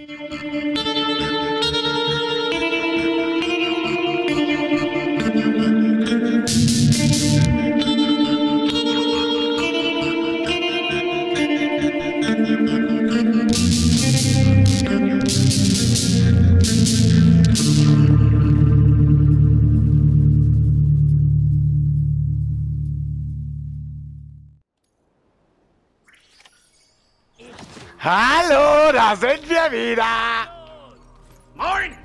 Hallo, da sind wir wieder! Moin!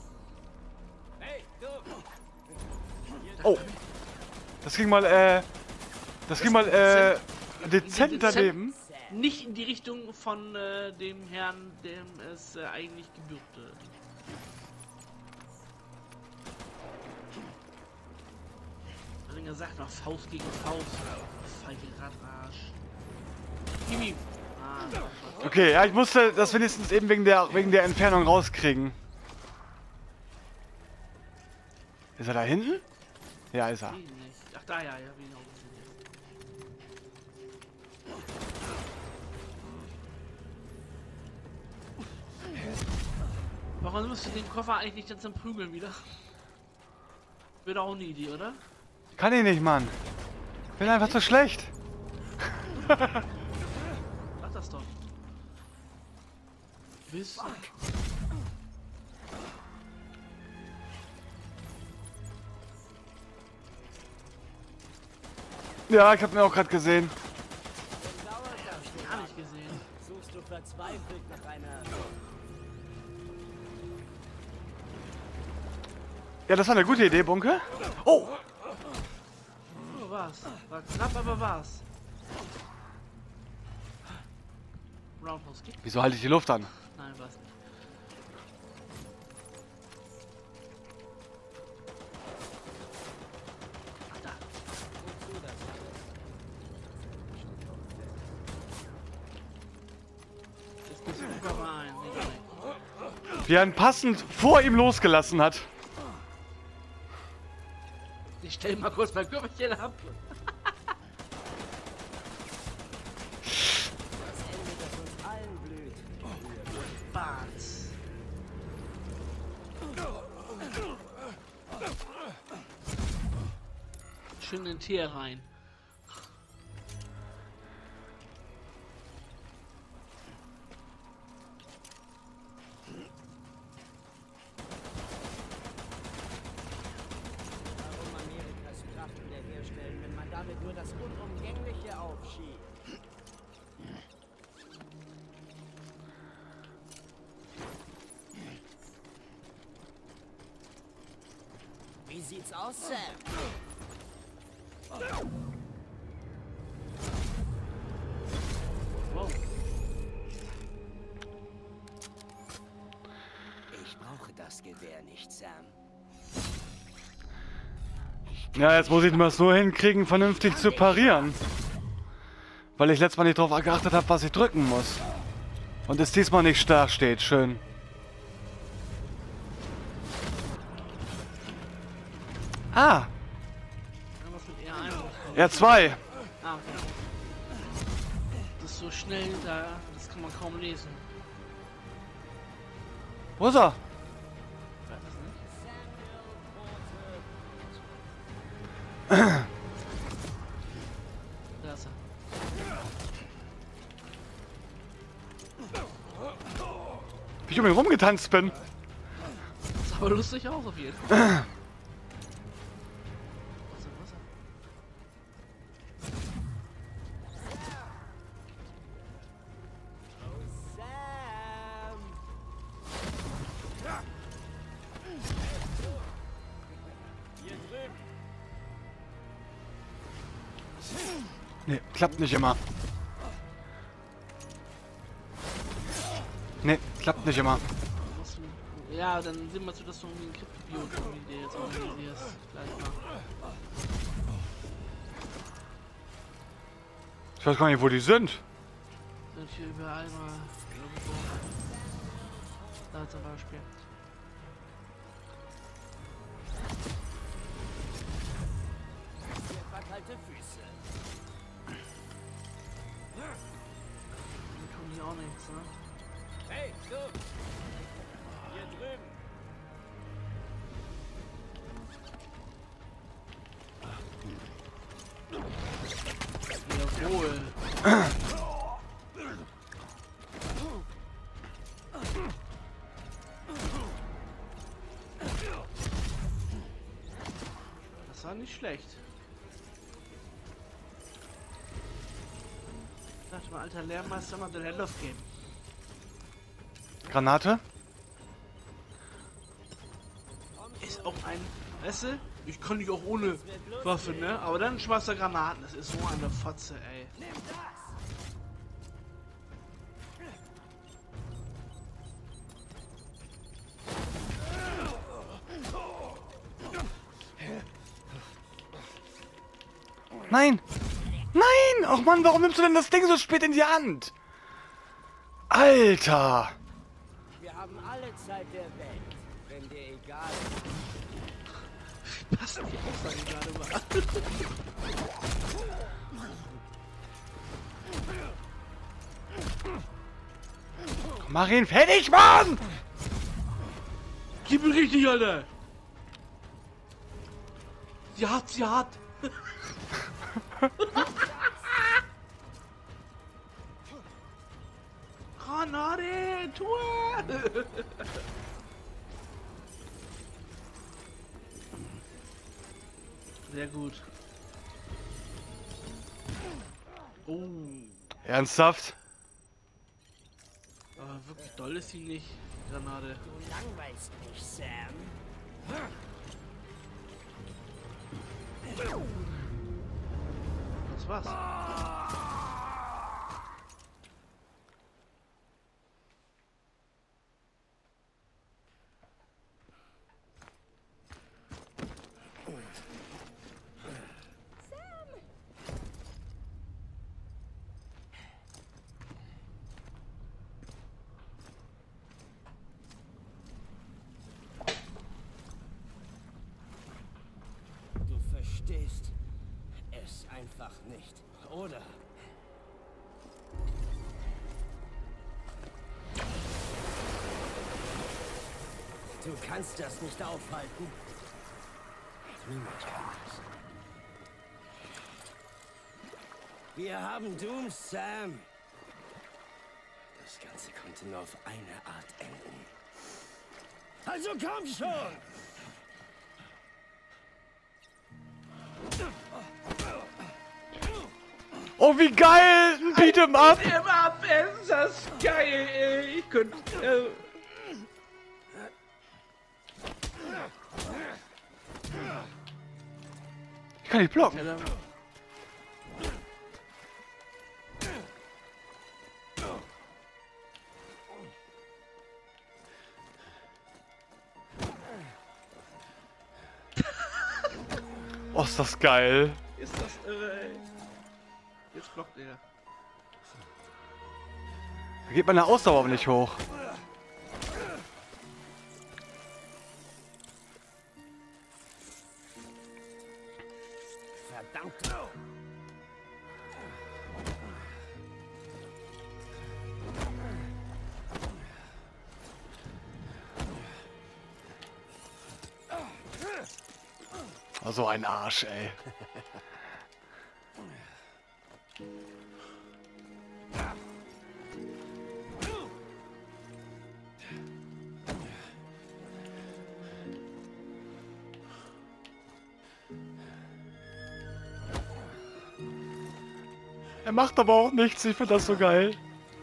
Oh! Das ging mal, dezent daneben. Nicht in die Richtung von dem Herrn, dem es eigentlich gebührte. Ich habe gesagt, noch Faust gegen Faust. Feige Radarsch. Kimi. Okay, ja, ich musste das wenigstens eben wegen der Entfernung rauskriegen. Ist er da hinten? Ja, ist er. Ach, da ja, genau. Warum musst du den Koffer eigentlich nicht dann zum Prügeln wieder? Wäre auch eine Idee, oder? Kann ich nicht, Mann. Bin einfach zu schlecht. Mach das doch. Wissen. Ja, ich hab mir auch gerade gesehen. Gar nicht gesehen. Suchst du verzweifelt nach einer... Ja, das war eine gute Idee, Bunke. Oh! Oh, was? War knapp, aber was? Roundhouse Kick? Wieso halte ich die Luft an? Nein, was nicht. Ach, da. Jetzt gehst du Koffer ein. Nee, gar nicht. Wie er ihn passend vor ihm losgelassen hat. Ich stell mal kurz mein Körperchen ab. Das Ende, das uns allen blüht. Bart. Schön in den Tee rein. Warum Amerikas Kraft wiederherstellen, wenn man damit nur das Unumgängliche aufschiebt? Wie sieht's aus, Sam? Wow. Ich brauche das Gewehr nicht, Sam. Ja, jetzt muss ich mal so hinkriegen, vernünftig zu parieren. Weil ich letztes Mal nicht darauf geachtet habe, was ich drücken muss. Und es diesmal nicht stark steht. Schön. Ah! Irgendwas mit R1. R2. Ah, okay. Das ist so schnell, das kann man kaum lesen. Wo ist er? Ich weiß es nicht. Da ist er. Wie ich um ihn rumgetanzt bin. Das sah aber lustig aus auf jeden Fall. Was ist Sam! Hier drüben. Nee, klappt nicht immer. Nee, klappt nicht immer. Ja, dann sehen wir zu, dass du irgendwie einen Kryptobiot dir jetzt organisierst. Gleich mal. Ich weiß gar nicht, wo die sind. Sind hier überall mal irgendwo. Da zum Beispiel. Etwa kalte Füße. Dann tun die auch nichts, ne? Hey, du! war nicht schlecht. Ich dachte mal, alter Lehrmeister, mal den Hand aufgeben. Granate? Ist auch ein... Weißt du? Ich kann nicht auch ohne Waffe, ne? Aber dann schwarzer Granaten. Das ist so eine Fotze, ey. Nein! Nein! Ach Mann, warum nimmst du denn das Ding so spät in die Hand? Alter! Wir haben alle Zeit der Welt, wenn dir egal Passt die Aussage gerade mal. Mach ihn fertig, Mann! Gib ihn richtig, Alter! Sie hat! Granate! Tor! Sehr gut. Oh. Ernsthaft? Aber wirklich doll ist sie nicht, die Granate. du langweilst mich, Sam. Das war's. Du verstehst es einfach nicht, oder? Du kannst das nicht aufhalten. Niemand kann das. Wir haben Doom, Sam. Das Ganze konnte nur auf eine Art enden. Also komm schon! Oh, wie geil! Ein Beat'em Up! Immer ist das geil, ey. Ich könnte... Ich kann nicht blocken. Ja, dann... Oh, ist das geil. Ist das irre, ey. Jetzt blockt er. Da geht meine Ausdauer aber nicht hoch. Verdammt! Oh, so ein Arsch, ey. Er macht aber auch nichts, ich finde das so geil.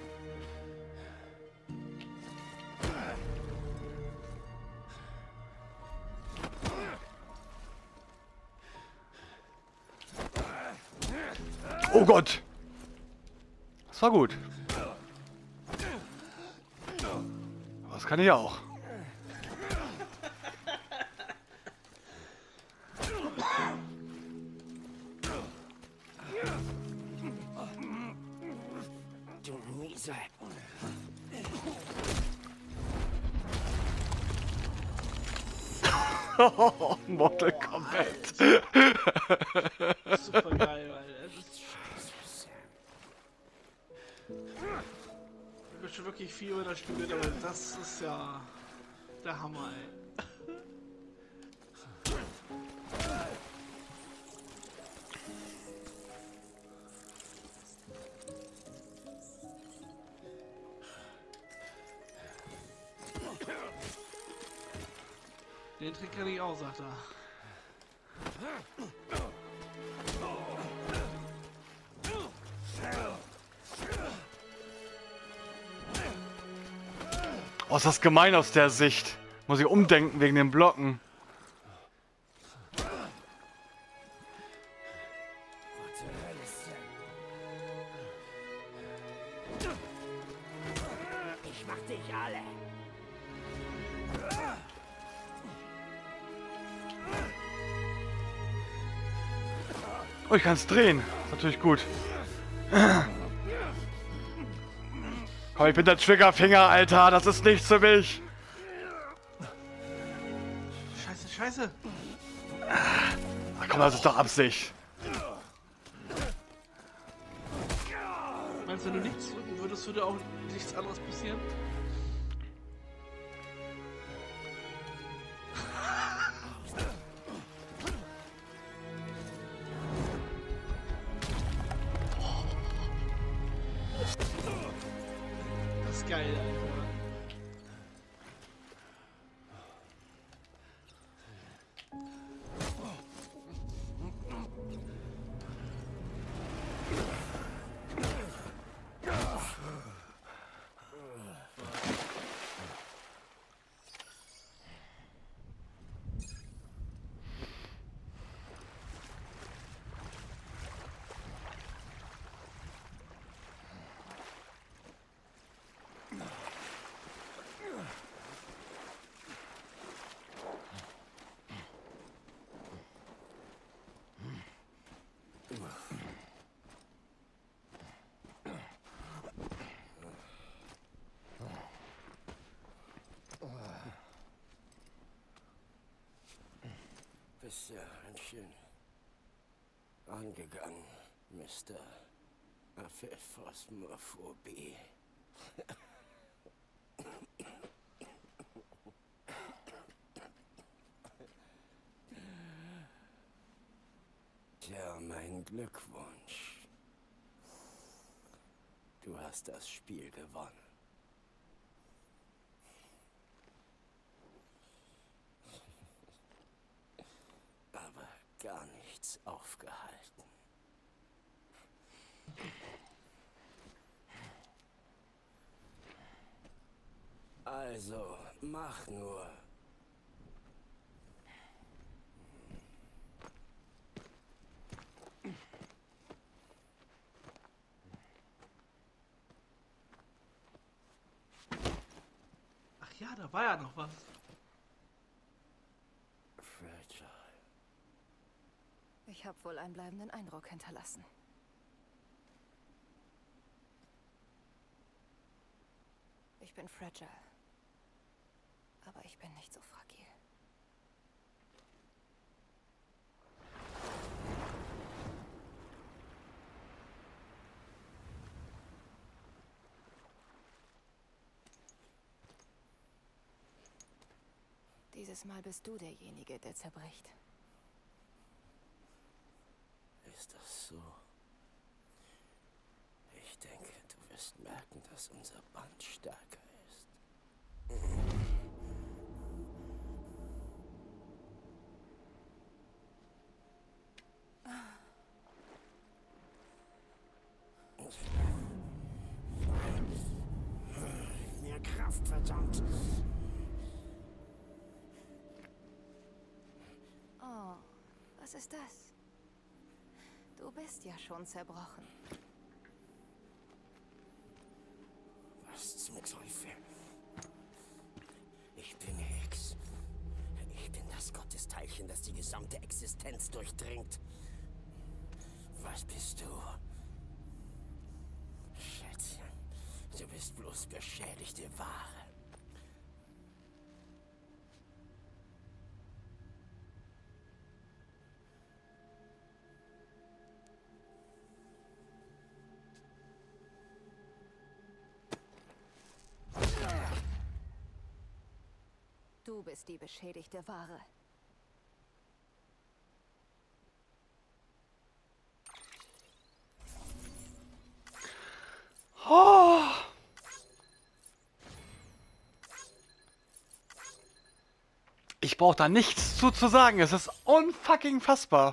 Oh Gott! Das war gut. Das kann ich auch. Du Mieser! Mortal Kombat. Super geil, Alter. Ich bin schon wirklich viel unterstützt, aber das ist ja der Hammer, ey. Den Trick kann ich auch, sagt er. Oh, ist das gemein aus der Sicht. Muss ich umdenken wegen den Blocken. Ich mach dich alle. Oh, ich kann es drehen. Ist natürlich gut. Komm, ich bin der Triggerfinger, Alter. Das ist nichts für mich. Scheiße, scheiße. Ach komm, das ist doch Absicht. Meinst du, wenn du nichts drücken würdest, würde auch nichts anderes passieren? Das ist geil, Alter. Bist ja ganz schön angegangen, Mr. Aphosmophobie. Tja, mein Glückwunsch. Du hast das Spiel gewonnen. Aber gar nichts aufgehalten. Also, mach nur. Ach ja, da war ja noch was. Fragile. Ich habe wohl einen bleibenden Eindruck hinterlassen. Ich bin fragile. Aber ich bin nicht so fragil. Dieses Mal bist du derjenige, der zerbricht. Ist das so? Ich denke, du wirst merken, dass unser Band stärker ist. Mehr Kraft, verdammt! Oh, was ist das? Du bist ja schon zerbrochen. Was zum Teufel? Ich bin Hex. Ich bin das Gottesteilchen, das die gesamte Existenz durchdringt. Was bist du? Schätzchen, du bist bloß beschädigte Ware. Du bist die beschädigte Ware. Oh. Ich brauche da nichts zu sagen. Es ist unfucking fassbar.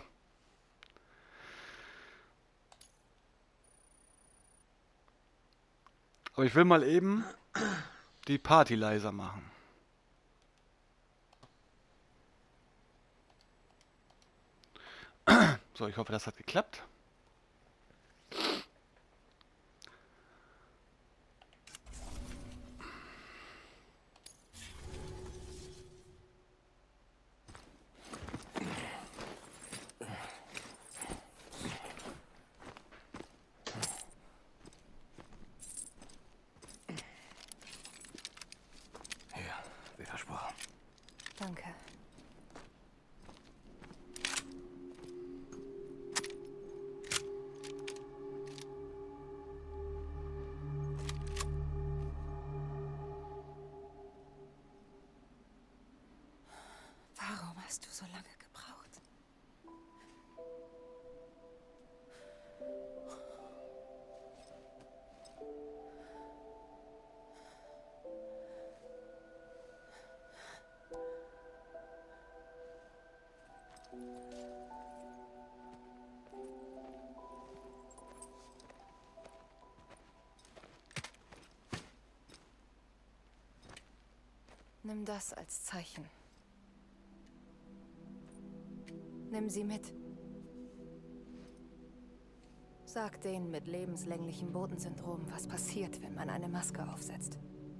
Aber ich will mal eben die Party leiser machen. So, ich hoffe, das hat geklappt. Hier, wie versprochen. Danke. Warum hast du so lange gebraucht? Nimm das als Zeichen. Nimm sie mit. Sag denen mit lebenslänglichem Bodensyndrom, was passiert, wenn man eine Maske aufsetzt.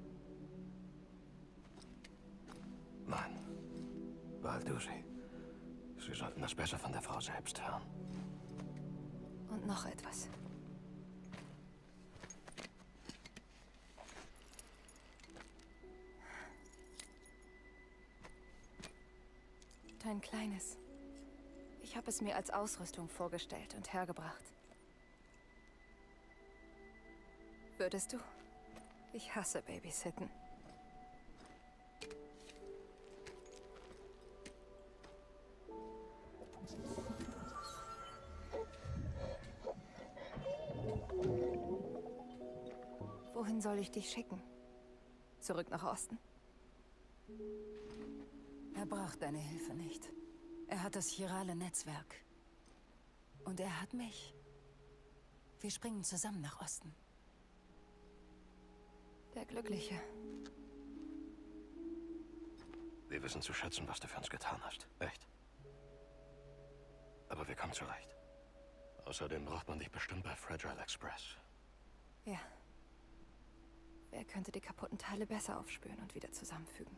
Nein. Behalt du sie. Sie sollten das besser von der Frau selbst hören. Und noch etwas. Dein Kleines. Ich habe es mir als Ausrüstung vorgestellt und hergebracht. Würdest du? Ich hasse Babysitten. Wohin soll ich dich schicken? Zurück nach Osten? Er braucht deine Hilfe nicht. Er hat das chirale Netzwerk. Und er hat mich. Wir springen zusammen nach Osten. Der Glückliche. Wir wissen zu schätzen, was du für uns getan hast. Echt. Aber wir kommen zurecht. Außerdem braucht man dich bestimmt bei Fragile Express. Ja. Wer könnte die kaputten Teile besser aufspüren und wieder zusammenfügen?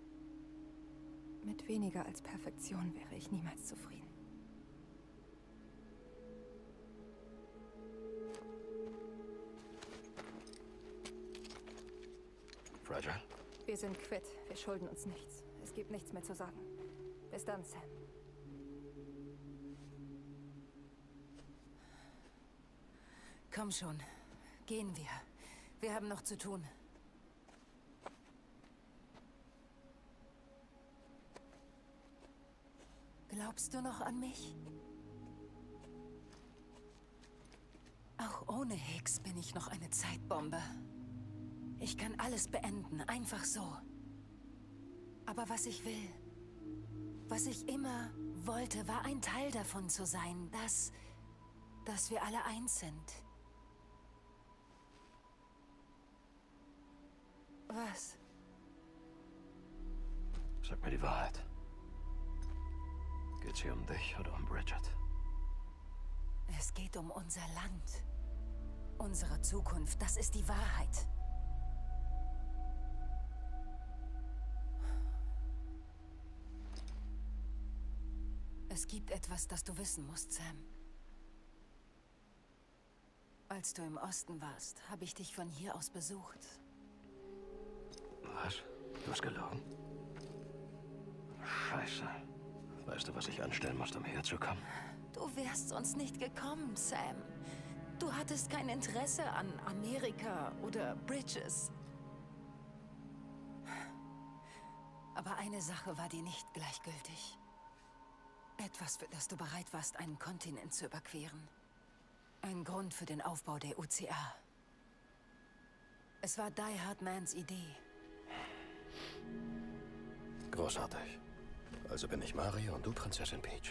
Mit weniger als Perfektion wäre ich niemals zufrieden. Fragile? Wir sind quitt. Wir schulden uns nichts. Es gibt nichts mehr zu sagen. Bis dann, Sam. Komm schon. Gehen wir. Wir haben noch zu tun. Glaubst du noch an mich? Auch ohne Higgs bin ich noch eine Zeitbombe. Ich kann alles beenden, einfach so. Aber was ich will, was ich immer wollte, war ein Teil davon zu sein, dass wir alle eins sind. Was? Sag mir die Wahrheit. Geht's hier um dich oder um Bridget? Es geht um unser Land. Unsere Zukunft, das ist die Wahrheit. Es gibt etwas, das du wissen musst, Sam. Als du im Osten warst, habe ich dich von hier aus besucht. Was? Du hast gelogen? Scheiße. Weißt du, was ich anstellen muss, um herzukommen? Du wärst sonst nicht gekommen, Sam. Du hattest kein Interesse an Amerika oder Bridges. Aber eine Sache war dir nicht gleichgültig. Etwas, für das du bereit warst, einen Kontinent zu überqueren. Ein Grund für den Aufbau der UCA. Es war Die Hard Mans Idee. Großartig. Also bin ich Mario und du Prinzessin Peach.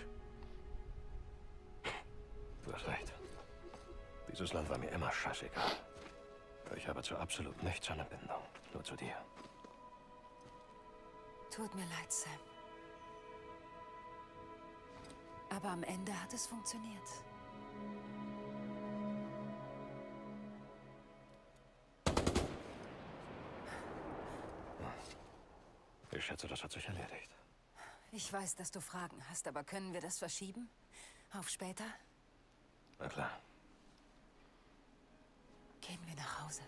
Du hast recht. Dieses Land war mir immer scheißegal. Ich habe zu absolut nichts eine Bindung. Nur zu dir. Tut mir leid, Sam. Aber am Ende hat es funktioniert. Ich schätze, das hat sich erledigt. Ich weiß, dass du Fragen hast, aber können wir das verschieben? Auf später? Na klar. Gehen wir nach Hause.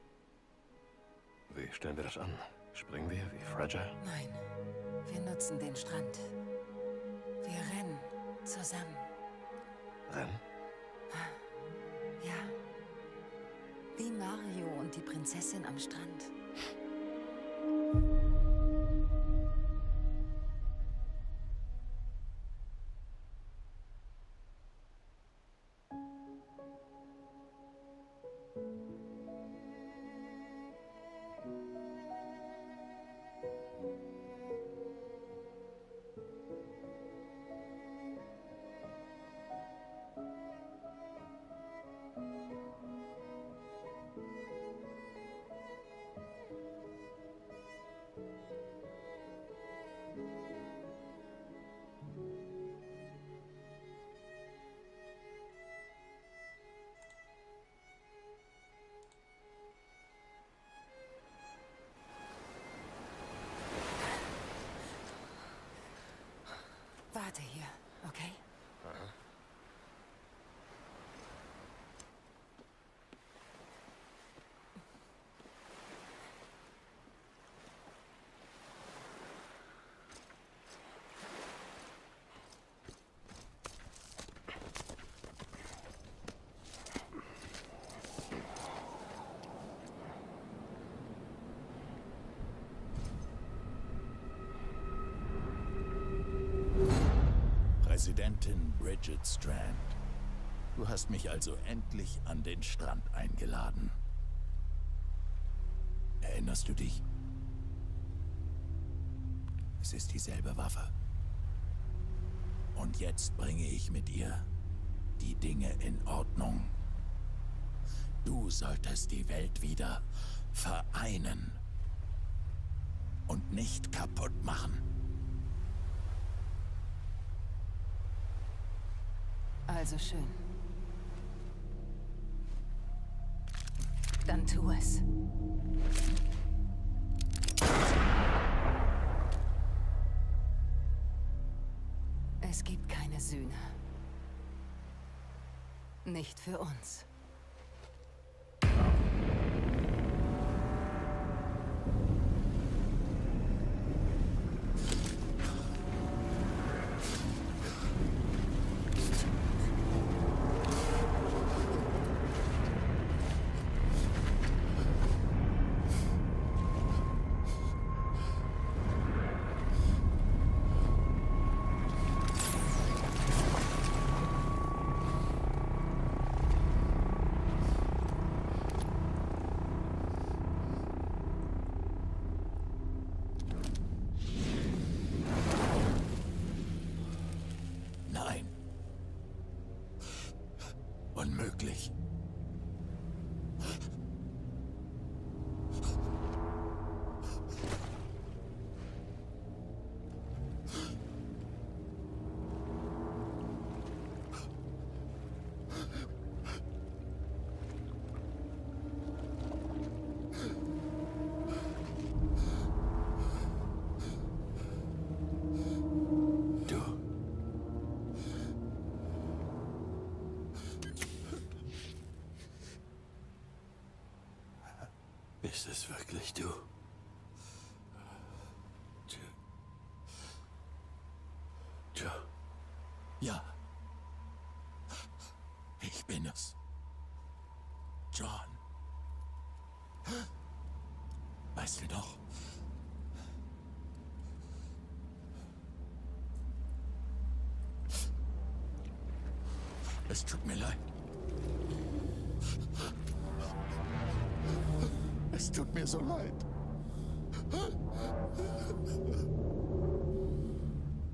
Wie stellen wir das an? Springen wir wie Fragile? Nein, wir nutzen den Strand. Wir rennen zusammen. Rennen? Ja. Wie Mario und die Prinzessin am Strand. Warte hier, okay? Aha. Präsidentin Bridget Strand. Du hast mich also endlich an den Strand eingeladen. Erinnerst du dich? Es ist dieselbe Waffe. Und jetzt bringe ich mit ihr die Dinge in Ordnung. Du solltest die Welt wieder vereinen und nicht kaputt machen. Also schön. Dann tu es. Es gibt keine Sühne. Nicht für uns. Nein. Unmöglich. Du. Ist es wirklich du? Joe. Ja. Ich bin es. John. Weißt du noch? Es tut mir leid. Es tut mir so leid.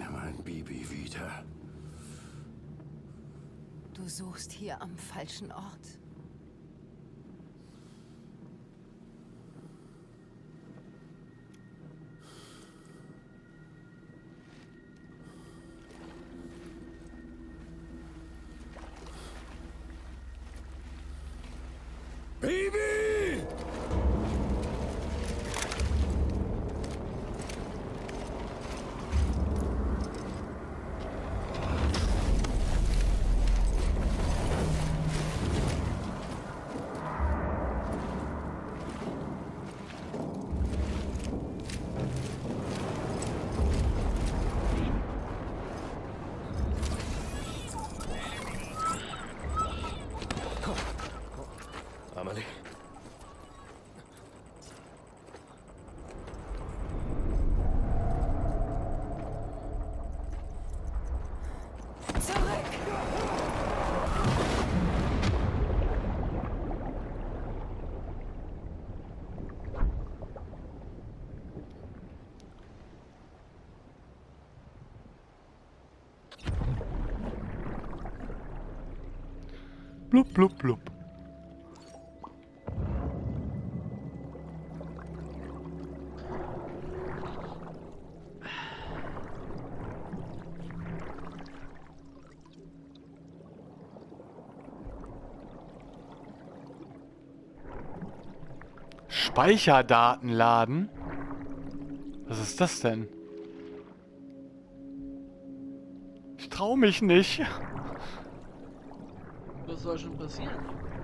mein Bibi wieder. Du suchst hier am falschen Ort. Bibi! Amelie. Blub, blub, blub. Speicherdaten laden? Was ist das denn? Ich trau mich nicht. Was soll schon passieren?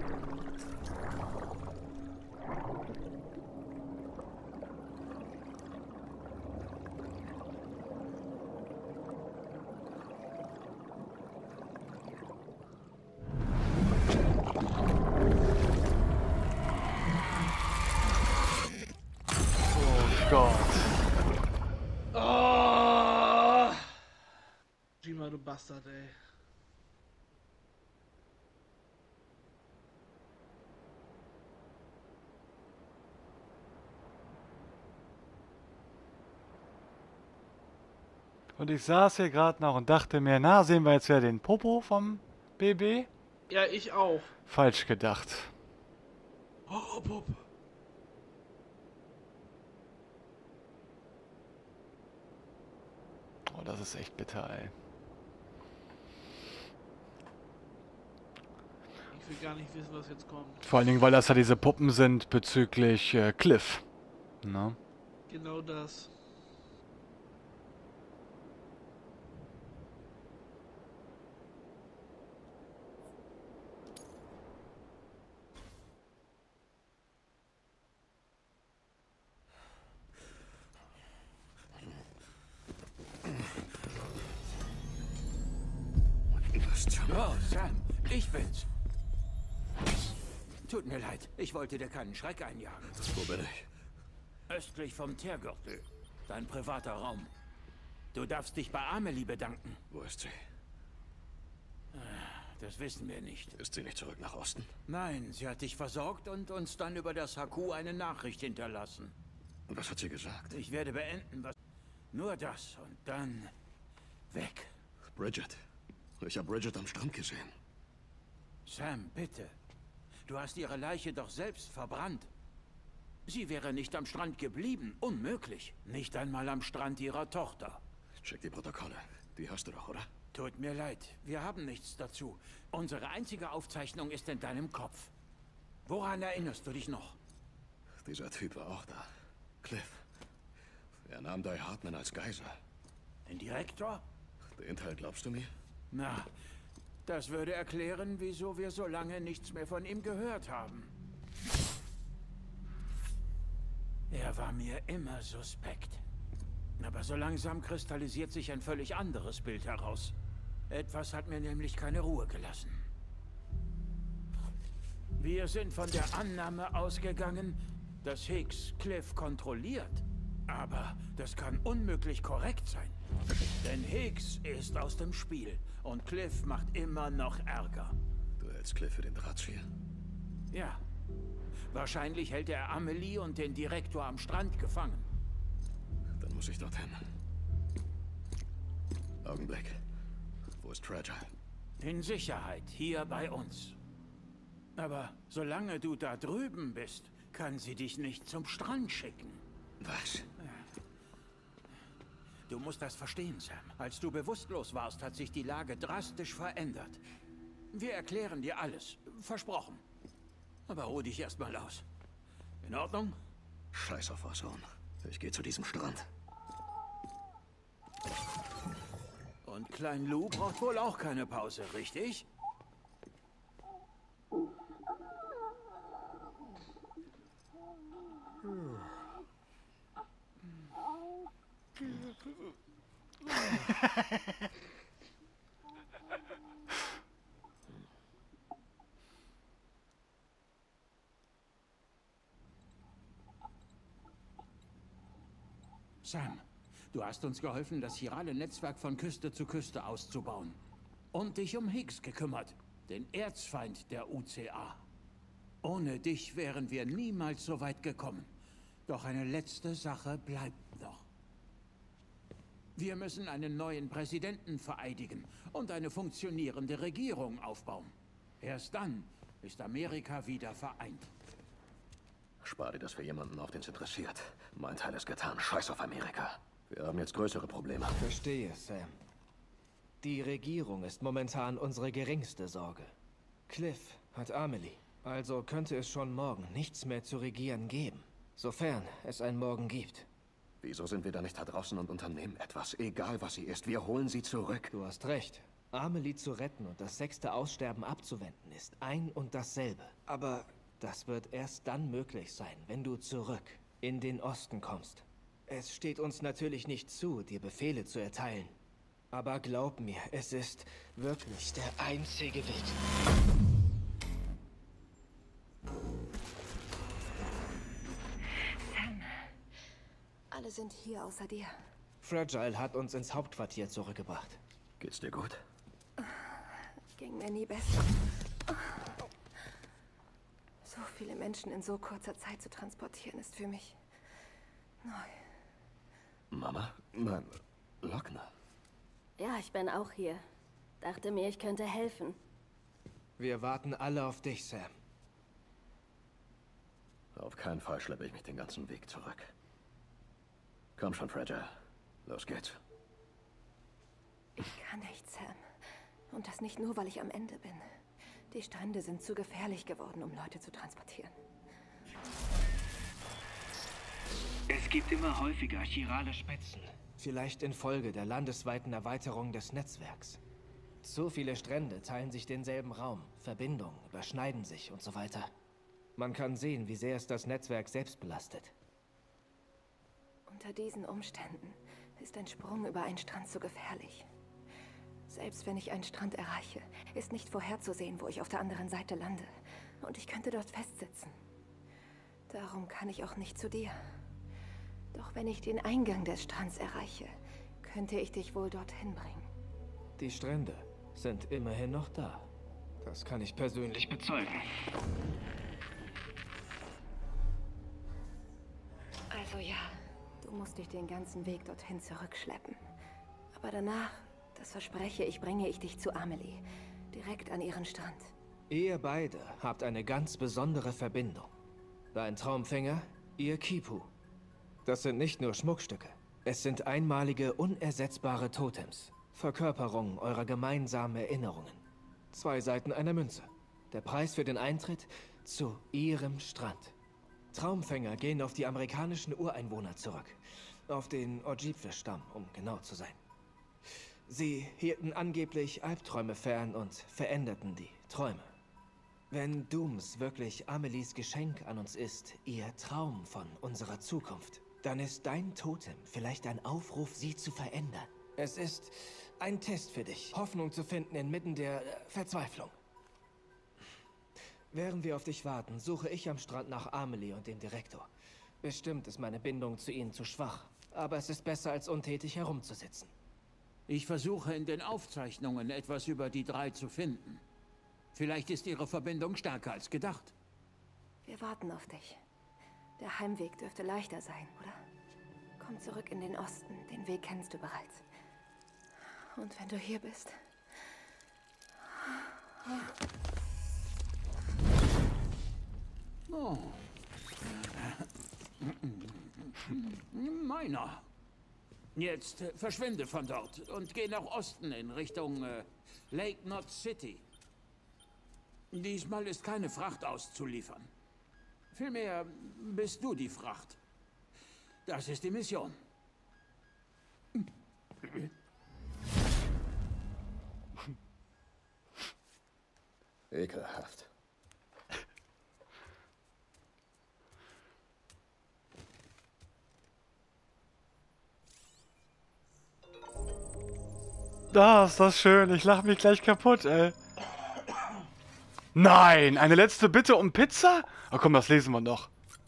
Oh Gott. Oh! Jima, du Bastard, ey. Und ich saß hier gerade noch und dachte mir, na, sehen wir jetzt wieder den Popo vom BB? Ja, ich auch. Falsch gedacht. Oh, Bob. Oh, das ist echt bitter, ey. Ich will gar nicht wissen, was jetzt kommt. Vor allen Dingen, weil das ja diese Puppen sind bezüglich Cliff. Ne? Genau das. Oh, Sam, ich bin's. Tut mir leid, ich wollte dir keinen Schreck einjagen. Wo bin ich? Östlich vom Teergürtel. Dein privater Raum. Du darfst dich bei Amelie bedanken. Wo ist sie? Das wissen wir nicht. Ist sie nicht zurück nach Osten? Nein, sie hat dich versorgt und uns dann über das HQ eine Nachricht hinterlassen. Und was hat sie gesagt? Ich werde beenden, was... Nur das und dann... weg. Bridget. Ich habe Bridget am Strand gesehen. Sam, bitte. Du hast ihre Leiche doch selbst verbrannt. Sie wäre nicht am Strand geblieben. Unmöglich. Nicht einmal am Strand ihrer Tochter. Check die Protokolle. Die hast du doch, oder? Tut mir leid. Wir haben nichts dazu. Unsere einzige Aufzeichnung ist in deinem Kopf. Woran erinnerst du dich noch? Dieser Typ war auch da. Cliff. Er nahm Die Hartman als Geisel. Den Direktor? Den Teil glaubst du mir? Na, das würde erklären, wieso wir so lange nichts mehr von ihm gehört haben. Er war mir immer suspekt. Aber so langsam kristallisiert sich ein völlig anderes Bild heraus. Etwas hat mir nämlich keine Ruhe gelassen. Wir sind von der Annahme ausgegangen, dass Higgs Cliff kontrolliert. Aber das kann unmöglich korrekt sein. Denn Higgs ist aus dem Spiel und Cliff macht immer noch Ärger. Du hältst Cliff für den Drahtzieher? Ja. Wahrscheinlich hält er Amelie und den Direktor am Strand gefangen. Dann muss ich dorthin. Augenblick. Wo ist Fragile? In Sicherheit, hier bei uns. Aber solange du da drüben bist, kann sie dich nicht zum Strand schicken. Was? Du musst das verstehen, Sam. Als du bewusstlos warst, hat sich die Lage drastisch verändert. Wir erklären dir alles. Versprochen. Aber ruh dich erst mal aus. In Ordnung? Scheiß auf Warzone. Ich gehe zu diesem Strand. Und Klein Lou braucht wohl auch keine Pause, richtig? Sam, du hast uns geholfen, das chirale Netzwerk von Küste zu Küste auszubauen. Und dich um Higgs gekümmert, den Erzfeind der UCA. Ohne dich wären wir niemals so weit gekommen. Doch eine letzte Sache bleibt noch. Wir müssen einen neuen Präsidenten vereidigen und eine funktionierende Regierung aufbauen. Erst dann ist Amerika wieder vereint. Spar dir das für jemanden auf, den es interessiert. Mein Teil ist getan. Scheiß auf Amerika. Wir haben jetzt größere Probleme. Verstehe, Sam. Die Regierung ist momentan unsere geringste Sorge. Cliff hat Amelie. Also könnte es schon morgen nichts mehr zu regieren geben. Sofern es ein Morgen gibt. Wieso sind wir da nicht da draußen und unternehmen etwas? Egal, was sie ist, wir holen sie zurück. Du hast recht. Amelie zu retten und das 6. Aussterben abzuwenden ist ein und dasselbe. Aber das wird erst dann möglich sein, wenn du zurück in den Osten kommst. Es steht uns natürlich nicht zu, dir Befehle zu erteilen. Aber glaub mir, es ist wirklich der einzige Weg. Sam, alle sind hier außer dir. Fragile hat uns ins Hauptquartier zurückgebracht. Geht's dir gut? Ging mir nie besser. So viele Menschen in so kurzer Zeit zu transportieren, ist für mich neu. Mama? Nein, Lockner. Ja, ich bin auch hier. Dachte mir, ich könnte helfen. Wir warten alle auf dich, Sam. Auf keinen Fall schleppe ich mich den ganzen Weg zurück. Komm schon, Fragile. Los geht's. Ich kann nicht, Sam. Und das nicht nur, weil ich am Ende bin. Die Strände sind zu gefährlich geworden, um Leute zu transportieren. Es gibt immer häufiger chirale Spitzen. Vielleicht infolge der landesweiten Erweiterung des Netzwerks. Zu viele Strände teilen sich denselben Raum. Verbindungen überschneiden sich und so weiter. Man kann sehen, wie sehr es das Netzwerk selbst belastet. Unter diesen Umständen ist ein Sprung über einen Strand zu gefährlich. Selbst wenn ich einen Strand erreiche, ist nicht vorherzusehen, wo ich auf der anderen Seite lande. Und ich könnte dort festsitzen. Darum kann ich auch nicht zu dir. Doch wenn ich den Eingang des Strands erreiche, könnte ich dich wohl dorthin bringen. Die Strände sind immerhin noch da. Das kann ich persönlich bezeugen. Also ja, du musst dich den ganzen Weg dorthin zurückschleppen. Aber danach, das verspreche ich, bringe ich dich zu Amelie. Direkt an ihren Strand. Ihr beide habt eine ganz besondere Verbindung. Dein Traumfänger, ihr Kipu. Das sind nicht nur Schmuckstücke. Es sind einmalige, unersetzbare Totems. Verkörperungen eurer gemeinsamen Erinnerungen. Zwei Seiten einer Münze. Der Preis für den Eintritt zu ihrem Strand. Traumfänger gehen auf die amerikanischen Ureinwohner zurück. Auf den Ojibwe-Stamm, um genau zu sein. Sie hielten angeblich Albträume fern und veränderten die Träume. Wenn Dooms wirklich Amelies Geschenk an uns ist, ihr Traum von unserer Zukunft, dann ist dein Totem vielleicht ein Aufruf, sie zu verändern. Es ist ein Test für dich, Hoffnung zu finden inmitten der Verzweiflung. Während wir auf dich warten, suche ich am Strand nach Amelie und dem Direktor. Bestimmt ist meine Bindung zu ihnen zu schwach, aber es ist besser, als untätig herumzusitzen. Ich versuche in den Aufzeichnungen etwas über die drei zu finden. Vielleicht ist ihre Verbindung stärker als gedacht. Wir warten auf dich. Der Heimweg dürfte leichter sein, oder? Komm zurück in den Osten. Den Weg kennst du bereits. Und wenn du hier bist... Oh. Meiner. Jetzt verschwinde von dort und geh nach Osten in Richtung Lake Knot City. Diesmal ist keine Fracht auszuliefern. Vielmehr bist du die Fracht. Das ist die Mission. Ekelhaft. Da ist das schön. Ich lache mich gleich kaputt, ey. Nein, eine letzte Bitte um Pizza? Oh komm, das lesen wir noch.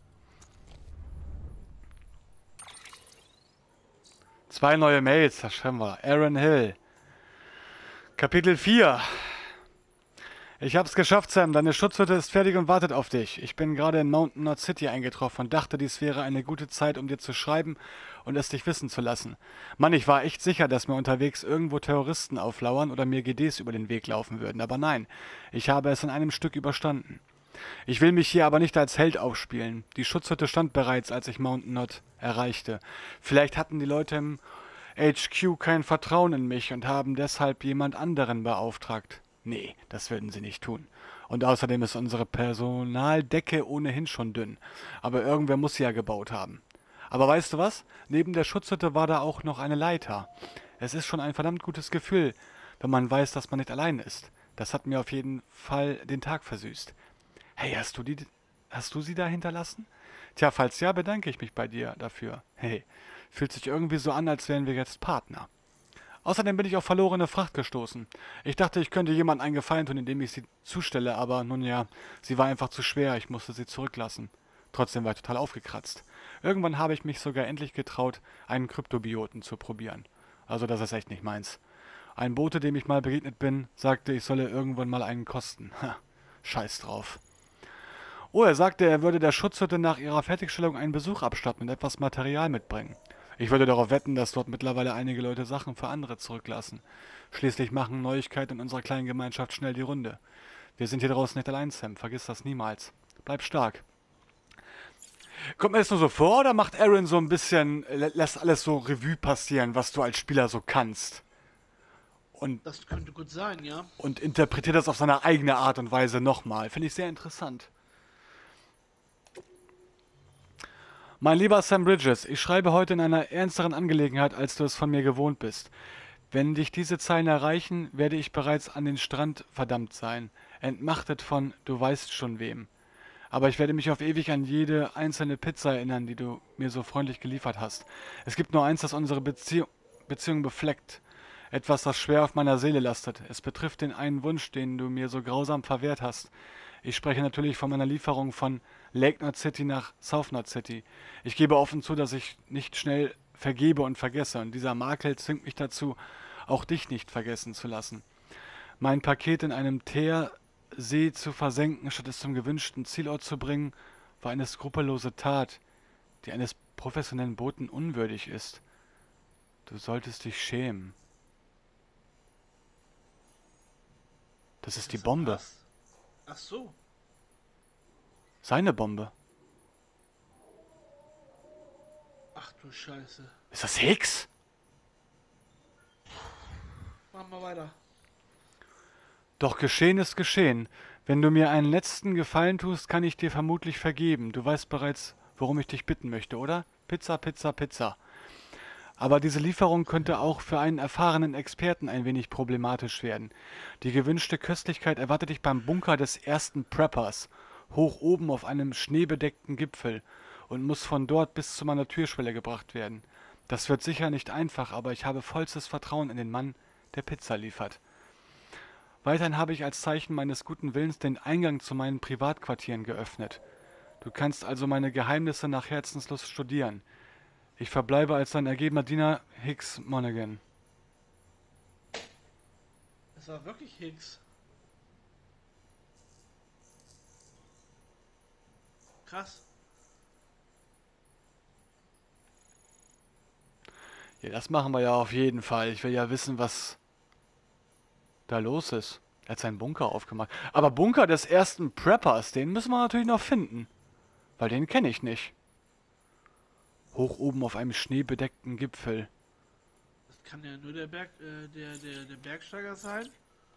2 neue Mails, das schreiben wir. Aaron Hill. Kapitel 4. Ich hab's geschafft, Sam. Deine Schutzhütte ist fertig und wartet auf dich. Ich bin gerade in Mountain Knot City eingetroffen und dachte, dies wäre eine gute Zeit, um dir zu schreiben und es dich wissen zu lassen. Mann, ich war echt sicher, dass mir unterwegs irgendwo Terroristen auflauern oder mir GDs über den Weg laufen würden. Aber nein, ich habe es in einem Stück überstanden. Ich will mich hier aber nicht als Held aufspielen. Die Schutzhütte stand bereits, als ich Mountain Knot erreichte. Vielleicht hatten die Leute im HQ kein Vertrauen in mich und haben deshalb jemand anderen beauftragt. Nee, das würden sie nicht tun. Und außerdem ist unsere Personaldecke ohnehin schon dünn. Aber irgendwer muss sie ja gebaut haben. Aber weißt du was? Neben der Schutzhütte war da auch noch eine Leiter. Es ist schon ein verdammt gutes Gefühl, wenn man weiß, dass man nicht allein ist. Das hat mir auf jeden Fall den Tag versüßt. Hey, hast du sie da hinterlassen? Tja, falls ja, bedanke ich mich bei dir dafür. Hey, fühlt sich irgendwie so an, als wären wir jetzt Partner. Außerdem bin ich auf verlorene Fracht gestoßen. Ich dachte, ich könnte jemandem einen Gefallen tun, indem ich sie zustelle, aber nun ja, sie war einfach zu schwer, ich musste sie zurücklassen. Trotzdem war ich total aufgekratzt. Irgendwann habe ich mich sogar endlich getraut, einen Kryptobioten zu probieren. Also das ist echt nicht meins. Ein Bote, dem ich mal begegnet bin, sagte, ich solle irgendwann mal einen kosten. Ha, scheiß drauf. Oh, er sagte, er würde der Schutzhütte nach ihrer Fertigstellung einen Besuch abstatten und etwas Material mitbringen. Ich würde darauf wetten, dass dort mittlerweile einige Leute Sachen für andere zurücklassen. Schließlich machen Neuigkeiten in unserer kleinen Gemeinschaft schnell die Runde. Wir sind hier draußen nicht allein, Sam. Vergiss das niemals. Bleib stark. Kommt mir das nur so vor, oder macht Aaron so ein bisschen, lässt alles so Revue passieren, was du als Spieler so kannst? Und, Das könnte gut sein, ja. und interpretiert das auf seine eigene Art und Weise nochmal. Finde ich sehr interessant. Mein lieber Sam Bridges, ich schreibe heute in einer ernsteren Angelegenheit, als du es von mir gewohnt bist. Wenn dich diese Zeilen erreichen, werde ich bereits an den Strand verdammt sein, entmachtet von du weißt schon wem. Aber ich werde mich auf ewig an jede einzelne Pizza erinnern, die du mir so freundlich geliefert hast. Es gibt nur eins, das unsere Beziehung befleckt. Etwas, das schwer auf meiner Seele lastet. Es betrifft den einen Wunsch, den du mir so grausam verwehrt hast. Ich spreche natürlich von meiner Lieferung von Lake Knot City nach South Knot City. Ich gebe offen zu, dass ich nicht schnell vergebe und vergesse. Und dieser Makel zwingt mich dazu, auch dich nicht vergessen zu lassen. Mein Paket in einem Teersee zu versenken, statt es zum gewünschten Zielort zu bringen, war eine skrupellose Tat, die eines professionellen Boten unwürdig ist. Du solltest dich schämen. Das ist die Bombe. Ach so. Seine Bombe. Ach du Scheiße. Ist das Higgs? Machen wir weiter. Doch geschehen ist geschehen. Wenn du mir einen letzten Gefallen tust, kann ich dir vermutlich vergeben. Du weißt bereits, worum ich dich bitten möchte, oder? Pizza, Pizza, Pizza. Aber diese Lieferung könnte auch für einen erfahrenen Experten ein wenig problematisch werden. Die gewünschte Köstlichkeit erwartet dich beim Bunker des ersten Preppers, hoch oben auf einem schneebedeckten Gipfel, und muss von dort bis zu meiner Türschwelle gebracht werden. Das wird sicher nicht einfach, aber ich habe vollstes Vertrauen in den Mann, der Pizza liefert. Weiterhin habe ich als Zeichen meines guten Willens den Eingang zu meinen Privatquartieren geöffnet. Du kannst also meine Geheimnisse nach Herzenslust studieren. Ich verbleibe als dein ergebener Diener Higgs Monaghan. Es war wirklich Higgs. Krass. Ja, das machen wir ja auf jeden Fall. Ich will ja wissen, was da los ist. Er hat seinen Bunker aufgemacht. Aber Bunker des ersten Preppers, den müssen wir natürlich noch finden. Weil den kenne ich nicht. Hoch oben auf einem schneebedeckten Gipfel. Das kann ja nur der Bergsteiger sein.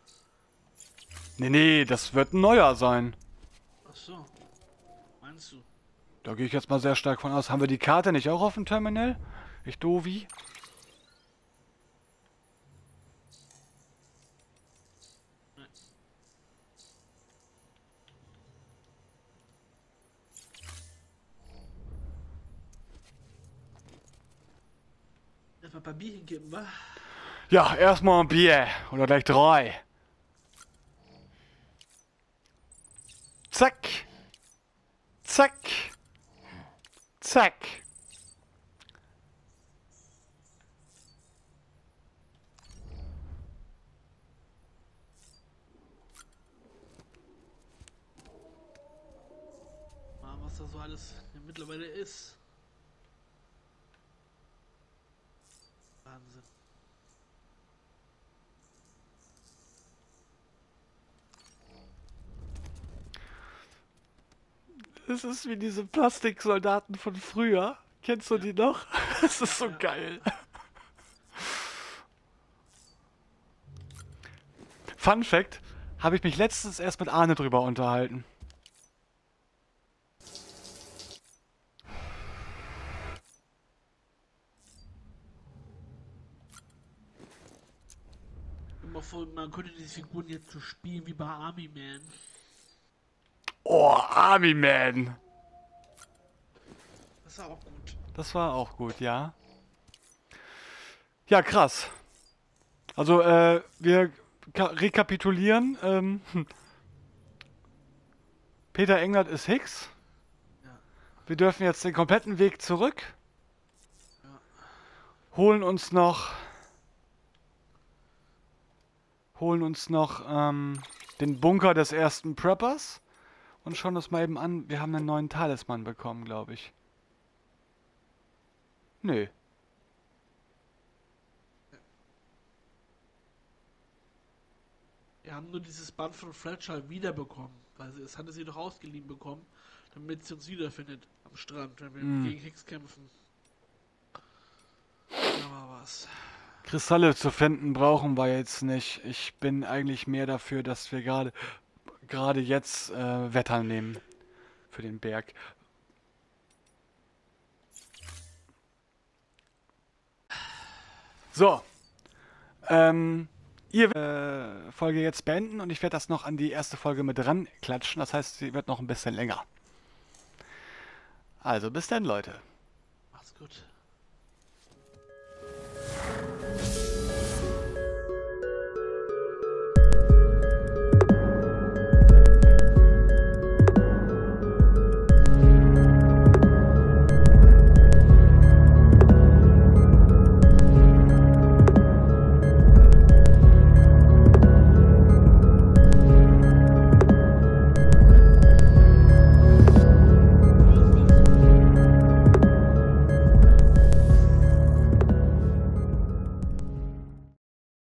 Nee, das wird ein neuer sein. Ach so. Meinst du? Da gehe ich jetzt mal sehr stark von aus. Haben wir die Karte nicht auch auf dem Terminal? Ich doofi. Erstmal ein paar Bier hingeben, wa? Ja, erstmal ein Bier. Oder gleich 3. Zack. Zack. Zack. Mal, was da so alles mittlerweile ist. Wahnsinn. Es ist wie diese Plastiksoldaten von früher. Kennst du die noch? Das ist so geil. Fun Fact, habe ich mich letztens erst mit Arne drüber unterhalten. Immer vor, man könnte diese Figuren jetzt so spielen wie bei Army Man. Oh, Army Man. Das war auch gut. Das war auch gut, ja. Ja, krass. Also, wir rekapitulieren. Peter Englert ist Hicks. Ja. Wir dürfen jetzt den kompletten Weg zurück. Ja. Holen uns noch den Bunker des ersten Preppers. Und schauen uns mal eben an. Wir haben einen neuen Talisman bekommen, glaube ich. Nö. Wir haben nur dieses Band von Fletcher wiederbekommen. Weil das hatte sie doch ausgeliehen bekommen, damit sie uns wiederfindet am Strand, wenn wir gegen Hicks kämpfen. Aber was. Kristalle zu finden brauchen wir jetzt nicht. Ich bin eigentlich mehr dafür, dass wir gerade jetzt Wetter nehmen für den Berg. So. Ihr Folge jetzt beenden und ich werde das noch an die erste Folge mit dran klatschen. Das heißt, sie wird noch ein bisschen länger. Also bis dann, Leute. Macht's gut.